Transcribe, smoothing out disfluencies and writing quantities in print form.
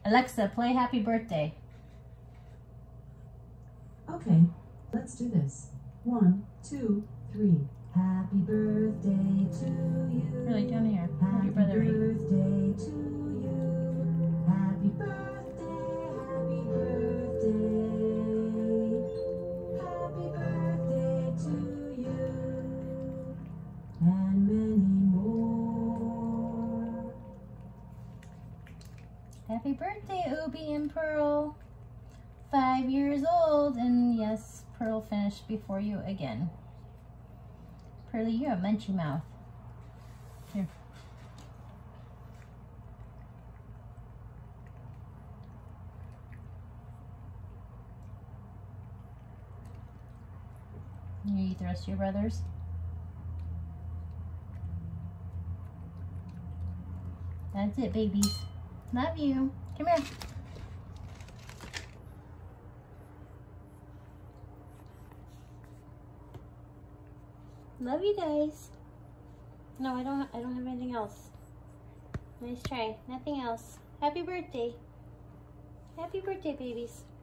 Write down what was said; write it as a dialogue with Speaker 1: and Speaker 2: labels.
Speaker 1: Alexa, play Happy Birthday.
Speaker 2: Okay, let's do this. 1, 2, 3. Happy birthday to you.
Speaker 1: Really, down here.
Speaker 2: Happy
Speaker 1: Your brother read.
Speaker 2: birthday to you. Happy birthday, happy birthday. Happy birthday to you. And many more.
Speaker 1: Happy birthday, Obi and Pearl. 5 years old, and yes, Pearl finished before you again. Pearly, you're a munchy mouth. Here. You eat the rest of your brothers? That's it, babies. Love you. Come here. Love you guys. No, I don't have anything else. Nice try. Nothing else. Happy birthday. Happy birthday, babies.